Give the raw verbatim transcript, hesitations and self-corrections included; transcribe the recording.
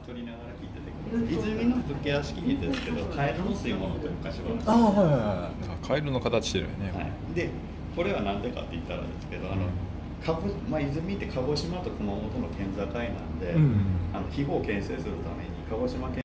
取りながら聞いててください。泉の武家屋敷ですけど、カエルの吸い物という昔話。 ああ、はいはいはい。カエルの形してるよね。 はい、で、これは何でかって言ったらですけど、あの、鹿児まあ、泉って鹿児島と熊本の県境なんで、うん、あの秘宝を牽制するために鹿児島県